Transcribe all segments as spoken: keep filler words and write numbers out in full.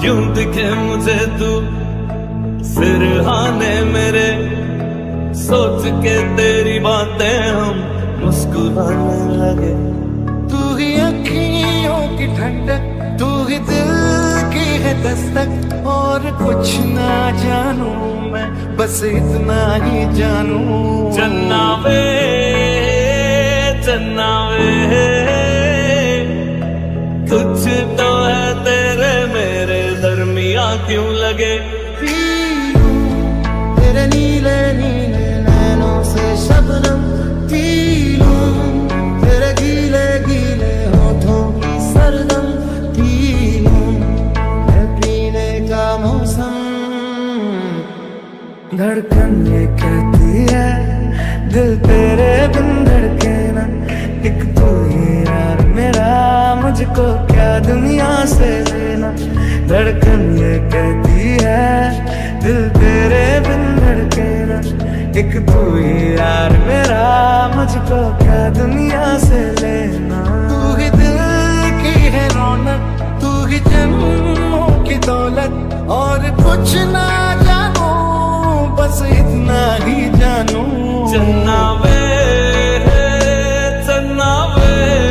क्यों दिखे मुझे तू सिरहाने मेरे, सोच के तेरी बातें हम मुस्कुराने लगे। तू ही अखियों की ठंडक, तू ही दिल की है दस्तक, और कुछ ना जानू मैं, बस इतना ही जानू। चन्ना वे चन्ना वे, कुछ तो है तेरे मेरे दरमिया क्यों लगे। तेरे नीले नीले नैनों से शबनम पी लूं, तेरे गीले गीले होठों की सरगम पी लूं, है पीने का मौसम। धड़कन ये कहती है दिल तेरे बिन धड़के ना, एक तू ही यार मेरा, मुझको क्या दुनिया से लेना। धड़कन ये कहती है दिल तेरे बिन धड़के ना, एक तू ही यार मेरा, मुझको क्या दुनिया से लेना। तू ही दिल की है रौनक, तू ही जन्मों की दौलत, और कुछ ना जानू बस इतना ही जानू। चन्ना वे चन्ना वे,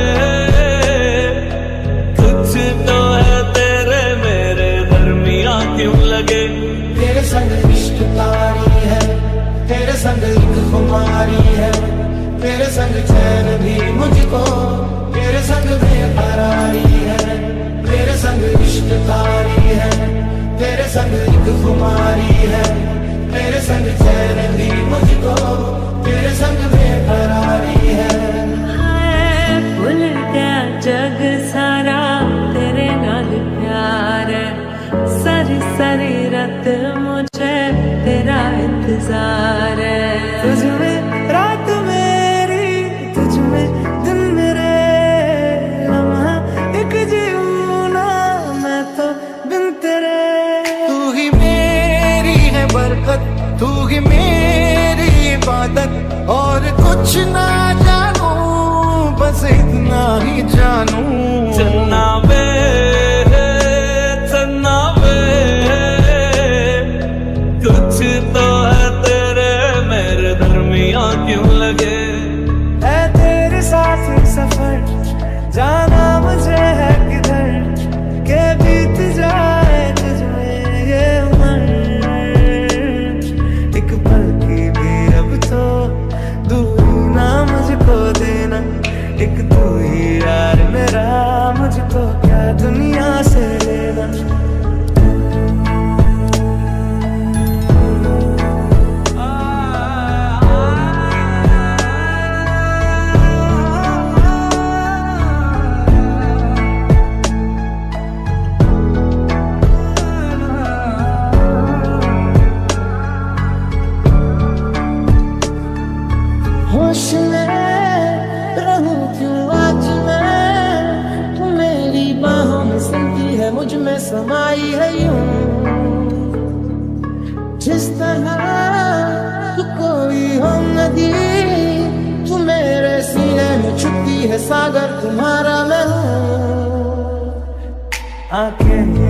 कुछ तो है तेरे मेरे दरमिया क्यों लगे। तेरे संग इश्क तारी है, तेरे संग एक खुमारी है, तेरे संग चैन भी मुझको, तेरे संग बेकरारी है। तेरे संग इश्क तारी है, तेरे संग एक खुमारी है, तेरे संग चैन भी मुझको, तेरे संग बेकरारी है। भूल गया जग सारा, तेरे नाल प्यार है, सारी सारी रात मुझे तेरा इंतजार है। तुझ में रात मेरी, तुझ में दिन मेरे, लम्हा एक जीऊं ना मैं तो बिन तेरे। तू ही मेरी है बरकत, तू ही मेरी इबादत, और कुछ ना जानू बस इतना ही जानू। चन्ना वे चन्ना वे, कुछ तो है तेरे मेरे दरमिया क्यों लगे। है तेरे साथ सफर, जाना मुझे है किधर, के बीत जाए तुझमें ये उम्र, एक पल की भी अब तो दूरी ना मुझको देना, एक तू ही यार मेरा, मुझको क्या दुनिया से लेना। होश में रहूं क्यों आज मैं, तू मेरी बाहों में सिलती है, मुझ में समाई है यूं, जिस तरह तू कोई हो नदी, तू मेरे सीने में छुपती है सागर, तुम्हारा मैं हूँ। आंखें